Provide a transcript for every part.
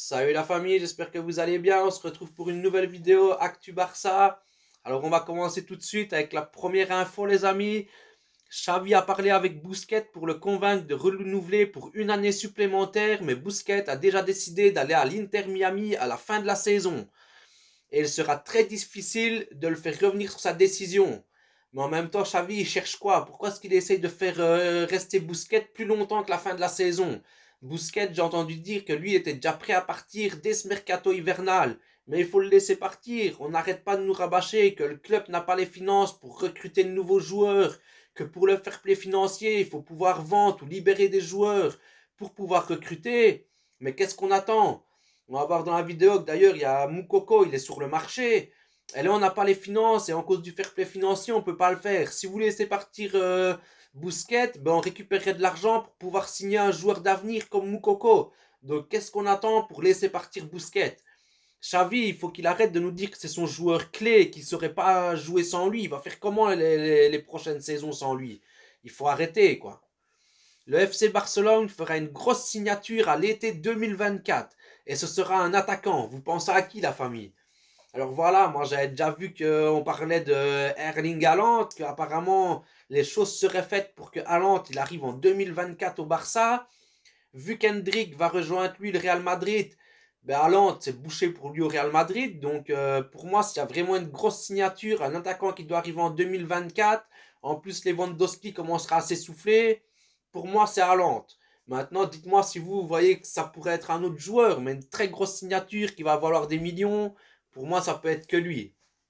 Salut la famille, j'espère que vous allez bien. On se retrouve pour une nouvelle vidéo Actu Barça. Alors on va commencer tout de suite avec la première info les amis. Xavi a parlé avec Busquets pour le convaincre de renouveler pour une année supplémentaire, mais Busquets a déjà décidé d'aller à l'Inter Miami à la fin de la saison. Et il sera très difficile de le faire revenir sur sa décision. Mais en même temps, Xavi, il cherche quoi? Pourquoi est-ce qu'il essaye de faire rester Busquets plus longtemps que la fin de la saison? Busquets, j'ai entendu dire que lui était déjà prêt à partir dès ce mercato hivernal. Mais il faut le laisser partir. On n'arrête pas de nous rabâcher que le club n'a pas les finances pour recruter de nouveaux joueurs, que pour le fair play financier, il faut pouvoir vendre ou libérer des joueurs pour pouvoir recruter. Mais qu'est-ce qu'on attend? On va voir dans la vidéo que d'ailleurs il y a Moukoko, il est sur le marché. Et là on n'a pas les finances et en cause du fair play financier on peut pas le faire. Si vous laissez partir Bousquet, ben on récupérerait de l'argent pour pouvoir signer un joueur d'avenir comme Moukoko. Donc qu'est-ce qu'on attend pour laisser partir Bousquet? Xavi, il faut qu'il arrête de nous dire que c'est son joueur clé, qu'il ne saurait pas jouer sans lui. Il va faire comment les prochaines saisons sans lui? Il faut arrêter quoi. Le FC Barcelone fera une grosse signature à l'été 2024 et ce sera un attaquant. Vous pensez à qui la famille? Alors voilà, moi j'avais déjà vu qu'on parlait de Erling Haaland, qu'apparemment les choses seraient faites pour que Haaland il arrive en 2024 au Barça. Vu qu'Hendrick va rejoindre lui le Real Madrid, ben Haaland c'est bouché pour lui au Real Madrid. Donc pour moi s'il y a vraiment une grosse signature, un attaquant qui doit arriver en 2024, en plus Lewandowski commencera à s'essouffler, pour moi c'est Haaland. Maintenant dites-moi si vous voyez que ça pourrait être un autre joueur, mais une très grosse signature qui va valoir des millions, pour moi ça peut être que lui.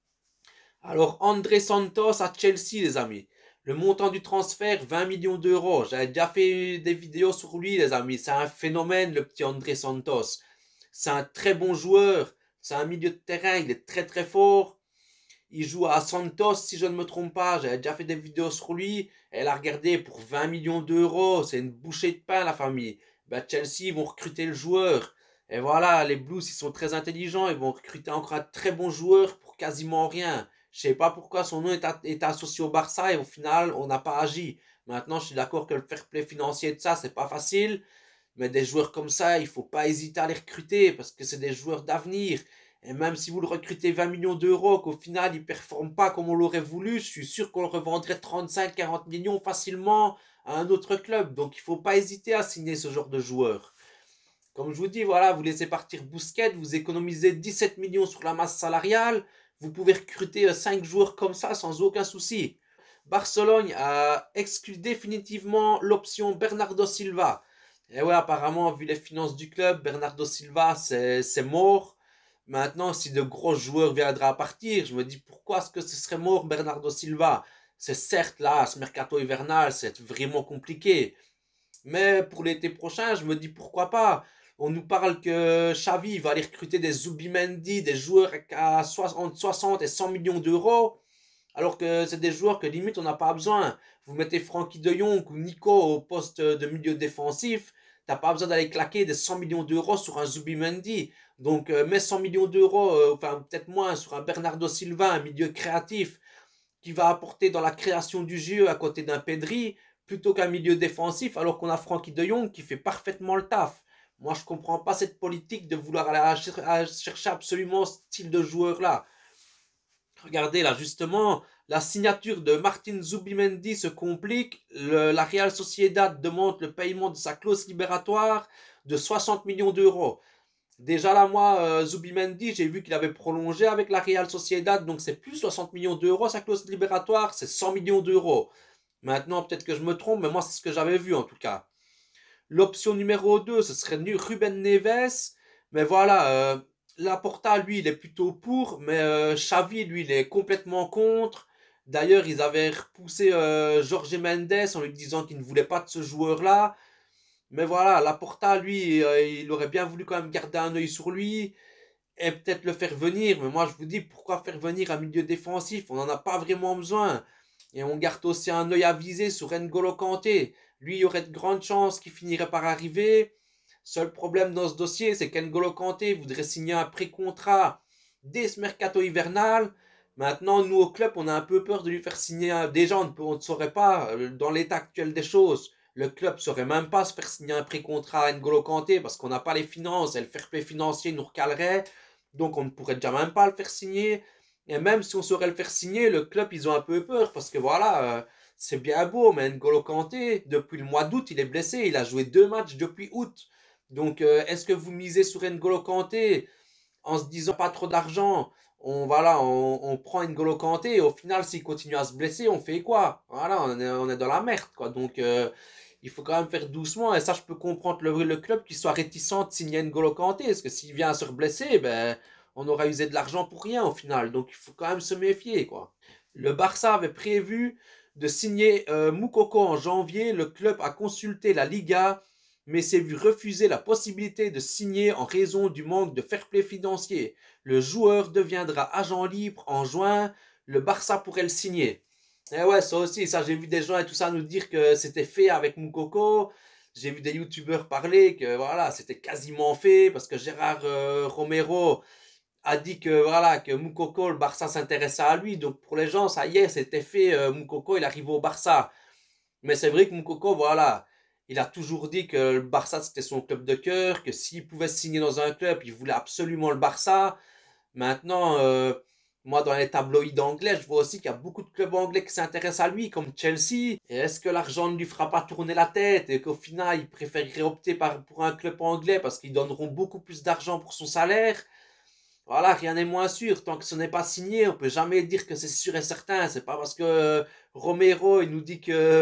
Alors, André Santos à Chelsea, les amis. Le montant du transfert, 20 millions d'euros. J'avais déjà fait des vidéos sur lui, les amis. C'est un phénomène, le petit André Santos. C'est un très bon joueur. C'est un milieu de terrain. Il est très très fort. Il joue à Santos, si je ne me trompe pas. J'avais déjà fait des vidéos sur lui. Elle a regardé pour 20 millions d'euros. C'est une bouchée de pain, la famille. Ben, Chelsea vont recruter le joueur. Et voilà, les Blues, ils sont très intelligents. Ils vont recruter encore un très bon joueur pour quasiment rien. Je sais pas pourquoi son nom est associé au Barça et au final, on n'a pas agi. Maintenant, je suis d'accord que le fair play financier de ça, c'est pas facile. Mais des joueurs comme ça, il faut pas hésiter à les recruter parce que c'est des joueurs d'avenir. Et même si vous le recrutez 20 millions d'euros, qu'au final il ne performe pas comme on l'aurait voulu, je suis sûr qu'on le revendrait 35-40 millions facilement à un autre club. Donc il ne faut pas hésiter à signer ce genre de joueur. Comme je vous dis, voilà, vous laissez partir Bousquet, vous économisez 17 millions sur la masse salariale, vous pouvez recruter 5 joueurs comme ça sans aucun souci. Barcelone a exclu définitivement l'option Bernardo Silva. Et ouais, apparemment, vu les finances du club, Bernardo Silva, c'est mort. Maintenant, si de gros joueurs viendraient à partir, je me dis pourquoi est-ce que ce serait mort Bernardo Silva? C'est certes là, ce mercato hivernal, c'est vraiment compliqué. Mais pour l'été prochain, je me dis pourquoi pas. On nous parle que Xavi va aller recruter des Zubimendi, des joueurs à entre 60 et 100 millions d'euros, alors que c'est des joueurs que limite on n'a pas besoin. Vous mettez Frankie de Jong ou Nico au poste de milieu défensif, t'as pas besoin d'aller claquer des 100 millions d'euros sur un Zubimendi. Donc mets 100 millions d'euros, enfin peut-être moins, sur un Bernardo Silva, un milieu créatif, qui va apporter dans la création du jeu à côté d'un Pedri plutôt qu'un milieu défensif alors qu'on a Frankie de Jong qui fait parfaitement le taf. Moi je comprends pas cette politique de vouloir aller chercher absolument ce style de joueur là. Regardez là justement, la signature de Martin Zubimendi se complique. La Real Sociedad demande le paiement de sa clause libératoire de 60 millions d'euros. Déjà là, moi, Zubimendi, j'ai vu qu'il avait prolongé avec la Real Sociedad, donc c'est plus 60 millions d'euros sa clause libératoire, c'est 100 millions d'euros. Maintenant, peut-être que je me trompe, mais moi, c'est ce que j'avais vu en tout cas. L'option numéro 2, ce serait Ruben Neves, mais voilà, Laporta, lui, il est plutôt pour, mais Xavi, lui, il est complètement contre. D'ailleurs, ils avaient repoussé Jorge Mendes en lui disant qu'il ne voulait pas de ce joueur-là. Mais voilà, Laporta, lui, il aurait bien voulu quand même garder un œil sur lui et peut-être le faire venir. Mais moi, je vous dis, pourquoi faire venir un milieu défensif? On n'en a pas vraiment besoin. Et on garde aussi un œil avisé sur N'Golo Kanté. Lui, il y aurait de grandes chances qu'il finirait par arriver. Seul problème dans ce dossier, c'est qu'N'Golo Kanté voudrait signer un pré-contrat dès ce mercato hivernal. Maintenant, nous au club, on a un peu peur de lui faire signer. Déjà, on ne saurait pas, dans l'état actuel des choses, Le club ne saurait même pas se faire signer un pré-contrat à N'Golo Kanté parce qu'on n'a pas les finances et le fair play financier nous recalerait. Donc on ne pourrait déjà même pas le faire signer. Et même si on saurait le faire signer, le club, ils ont un peu peur parce que voilà, c'est bien beau, mais N'Golo Kanté, depuis le mois d'août, il est blessé. Il a joué 2 matchs depuis août. Donc est-ce que vous misez sur N'Golo Kanté en se disant pas trop d'argent, on prend N'Golo Kanté et au final s'il continue à se blesser, on fait quoi? Voilà, on est dans la merde quoi. Donc il faut quand même faire doucement et ça je peux comprendre le club qui soit réticent de signer N'Golo Kanté parce que s'il vient à se blesser, ben on aura usé de l'argent pour rien au final. Donc il faut quand même se méfier quoi. Le Barça avait prévu de signer Moukoko en janvier, le club a consulté la Liga mais s'est vu refuser la possibilité de signer en raison du manque de fair-play financier. Le joueur deviendra agent libre en juin, le Barça pourrait le signer. Et ouais, ça aussi, ça j'ai vu des gens et tout ça nous dire que c'était fait avec Moukoko. J'ai vu des youtubeurs parler que voilà, c'était quasiment fait parce que Gérard Romero a dit que voilà que Moukoko, le Barça s'intéressait à lui. Donc pour les gens, ça y est, c'était fait. Moukoko, il arrive au Barça. Mais c'est vrai que Moukoko, voilà, il a toujours dit que le Barça c'était son club de cœur, que s'il pouvait signer dans un club, il voulait absolument le Barça. Maintenant, moi dans les tabloïds anglais, je vois aussi qu'il y a beaucoup de clubs anglais qui s'intéressent à lui, comme Chelsea. Et est-ce que l'argent ne lui fera pas tourner la tête et qu'au final, il préférerait opter pour un club anglais parce qu'ils donneront beaucoup plus d'argent pour son salaire? Voilà, rien n'est moins sûr. Tant que ce n'est pas signé, on peut jamais dire que c'est sûr et certain. C'est pas parce que Romero il nous dit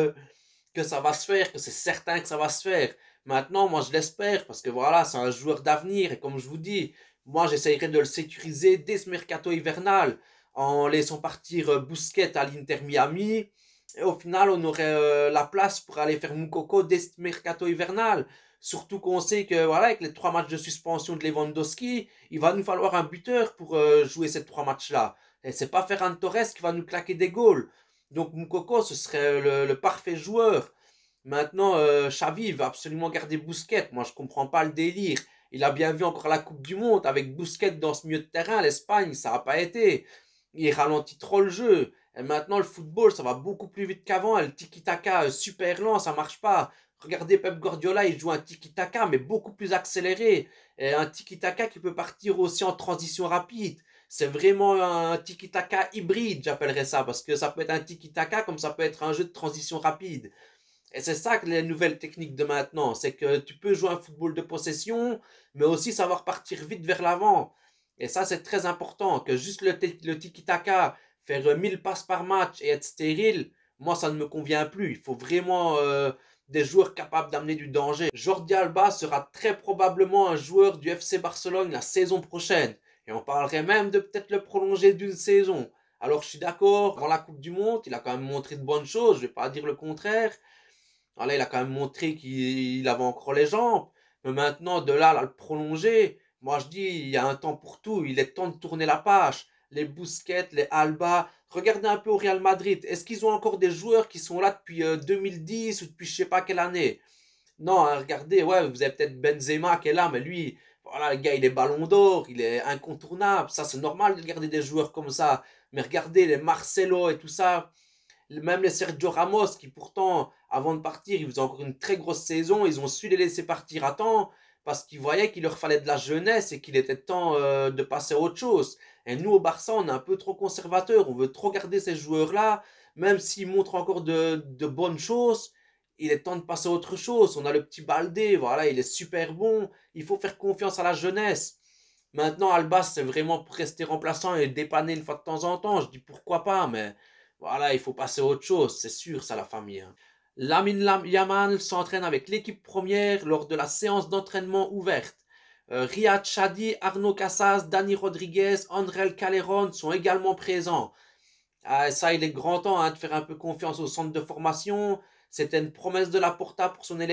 que ça va se faire, que c'est certain que ça va se faire. Maintenant, moi je l'espère parce que voilà, c'est un joueur d'avenir et comme je vous dis, moi j'essayerai de le sécuriser dès ce mercato hivernal en laissant partir Busquets à l'Inter Miami et au final on aurait la place pour aller faire Moukoko dès ce mercato hivernal. Surtout qu'on sait que voilà, avec les 3 matchs de suspension de Lewandowski, il va nous falloir un buteur pour jouer ces 3 matchs-là. Et c'est pas Ferran Torres qui va nous claquer des goals. Donc Moukoko, ce serait le parfait joueur. Maintenant, Xavi, il veut absolument garder Busquets. Moi, je comprends pas le délire. Il a bien vu encore la Coupe du Monde avec Busquets dans ce milieu de terrain. L'Espagne, ça n'a pas été. Il ralentit trop le jeu. Et maintenant, le football, ça va beaucoup plus vite qu'avant. Le tiki-taka super lent, ça marche pas. Regardez Pep Guardiola, il joue un tiki-taka, mais beaucoup plus accéléré. Et un tiki-taka qui peut partir aussi en transition rapide. C'est vraiment un tiki-taka hybride, j'appellerais ça, parce que ça peut être un tiki-taka comme ça peut être un jeu de transition rapide. Et c'est ça que les nouvelles techniques de maintenant, c'est que tu peux jouer un football de possession, mais aussi savoir partir vite vers l'avant. Et ça, c'est très important, que juste le tiki-taka, faire 1000 passes par match et être stérile, moi, ça ne me convient plus. Il faut vraiment des joueurs capables d'amener du danger. Jordi Alba sera très probablement un joueur du FC Barcelone la saison prochaine. Et on parlerait même de peut-être le prolonger d'une saison. Alors je suis d'accord, avant la Coupe du Monde, il a quand même montré de bonnes choses, je ne vais pas dire le contraire. Voilà, il a quand même montré qu'il avait encore les jambes. Mais maintenant, de là à le prolonger, moi je dis, il y a un temps pour tout. Il est temps de tourner la page. Les Busquets, les Alba. Regardez un peu au Real Madrid. Est-ce qu'ils ont encore des joueurs qui sont là depuis 2010 ou depuis je sais pas quelle année? Non, hein, regardez, ouais, vous avez peut-être Benzema qui est là, mais lui, voilà, le gars, il est ballon d'or, il est incontournable. Ça, c'est normal de garder des joueurs comme ça. Mais regardez les Marcelo et tout ça. Même les Sergio Ramos, qui pourtant, avant de partir, ils faisaient encore une très grosse saison, ils ont su les laisser partir à temps parce qu'ils voyaient qu'il leur fallait de la jeunesse et qu'il était temps de passer à autre chose. Et nous, au Barça, on est un peu trop conservateurs, on veut trop garder ces joueurs-là, même s'ils montrent encore de bonnes choses, il est temps de passer à autre chose. On a le petit Baldé, voilà, il est super bon, il faut faire confiance à la jeunesse. Maintenant, Albas, c'est vraiment pour rester remplaçant et dépanner une fois de temps en temps. Je dis pourquoi pas, mais voilà, il faut passer à autre chose, c'est sûr, ça, la famille. Hein. Lamine Yamal s'entraîne avec l'équipe première lors de la séance d'entraînement ouverte. Riyad Chadi, Arnaud Cassas, Dani Rodriguez, Andrel Callejon sont également présents. Ça, il est grand temps hein, de faire un peu confiance au centre de formation. C'était une promesse de la Porta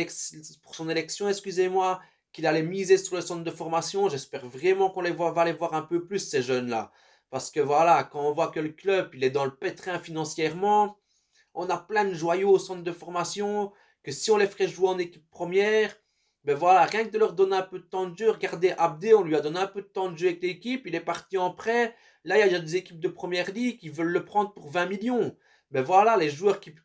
pour son élection, excusez-moi, qu'il allait miser sur le centre de formation. J'espère vraiment qu'on va les voir un peu plus, ces jeunes-là. Parce que voilà, quand on voit que le club il est dans le pétrin financièrement, on a plein de joyaux au centre de formation, que si on les ferait jouer en équipe première, ben voilà, rien que de leur donner un peu de temps de jeu, regardez Abdé, on lui a donné un peu de temps de jeu avec l'équipe, il est parti en prêt, là il y a des équipes de première ligue qui veulent le prendre pour 20 millions. Ben voilà, les joueurs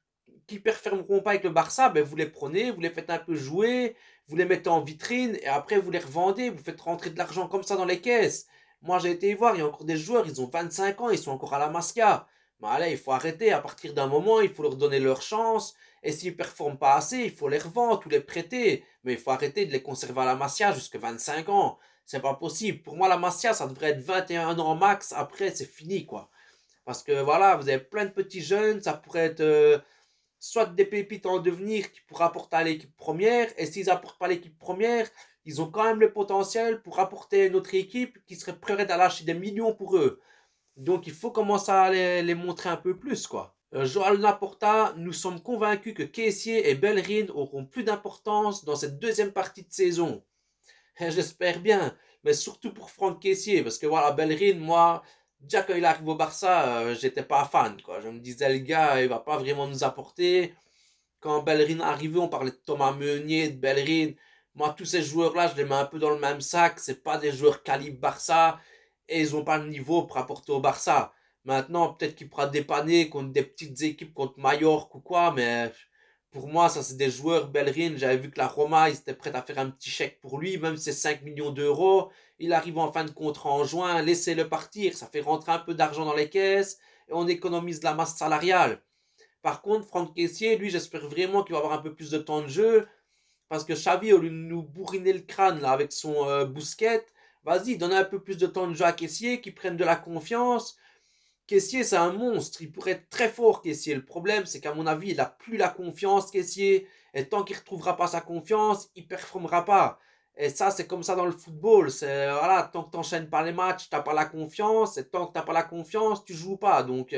qui performeront pas avec le Barça, ben vous les prenez, vous les faites un peu jouer, vous les mettez en vitrine et après vous les revendez, vous faites rentrer de l'argent comme ça dans les caisses. Moi j'ai été voir, il y a encore des joueurs, ils ont 25 ans, ils sont encore à la Masia. Mais allez, il faut arrêter, à partir d'un moment, il faut leur donner leur chance. Et s'ils ne performent pas assez, il faut les revendre ou les prêter. Mais il faut arrêter de les conserver à la Masia jusqu'à 25 ans. C'est pas possible. Pour moi, la Masia, ça devrait être 21 ans max. Après, c'est fini, quoi. Parce que voilà, vous avez plein de petits jeunes, ça pourrait être soit des pépites en devenir qui pourraient apporter à l'équipe première, et s'ils apportent pas à l'équipe première, ils ont quand même le potentiel pour apporter une autre équipe qui serait prête à lâcher des millions pour eux. Donc il faut commencer à les montrer un peu plus, quoi. Joël Laporta, nous sommes convaincus que Kessié et Bellerin auront plus d'importance dans cette deuxième partie de saison. J'espère bien, mais surtout pour Franck Kessié, parce que voilà, Bellerin, moi, déjà quand il arrive au Barça, j'étais pas fan, quoi. Je me disais, le gars, il va pas vraiment nous apporter. Quand Bellerin arrivait, on parlait de Thomas Meunier, de Bellerin. Moi, tous ces joueurs-là, je les mets un peu dans le même sac. C'est pas des joueurs calibre Barça et ils ont pas le niveau pour apporter au Barça. Maintenant, peut-être qu'il pourra dépanner contre des petites équipes, contre Mallorca ou quoi, mais pour moi, ça c'est des joueurs. Bellerin, j'avais vu que la Roma, ils étaient prêts à faire un petit chèque pour lui, même si c'est 5 millions d'euros. Il arrive en fin de contrat en juin, laissez-le partir, ça fait rentrer un peu d'argent dans les caisses et on économise de la masse salariale. Par contre, Franck Kessié, lui, j'espère vraiment qu'il va avoir un peu plus de temps de jeu. Parce que Xavi, au lieu de nous bourriner le crâne là, avec son Bousquet, vas-y, donne un peu plus de temps de jeu à Kessié, qu'il prenne de la confiance. Kessié, c'est un monstre. Il pourrait être très fort, Kessié. Le problème, c'est qu'à mon avis, il n'a plus la confiance, Kessié. Et tant qu'il ne retrouvera pas sa confiance, il ne performera pas. Et ça, c'est comme ça dans le football. C'est, voilà, tant que tu n'enchaînes pas les matchs, tu n'as pas la confiance. Et tant que tu n'as pas la confiance, tu ne joues pas. Donc,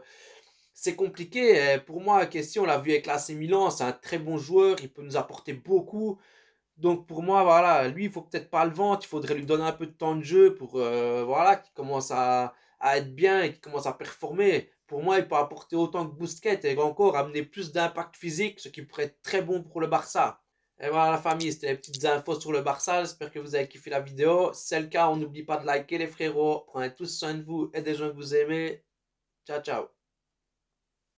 c'est compliqué. Pour moi, question, on l'a vu avec l'AC Milan, c'est un très bon joueur, il peut nous apporter beaucoup. Donc pour moi, voilà, lui, il faut peut-être pas le vendre, il faudrait lui donner un peu de temps de jeu pour voilà, qu'il commence à être bien et qu'il commence à performer. Pour moi, il peut apporter autant que Busquets et encore amener plus d'impact physique, ce qui pourrait être très bon pour le Barça. Et voilà la famille, c'était les petites infos sur le Barça. J'espère que vous avez kiffé la vidéo. Si c'est le cas, on n'oublie pas de liker les frérots. Prenez tous soin de vous et des gens que vous aimez. Ciao, ciao.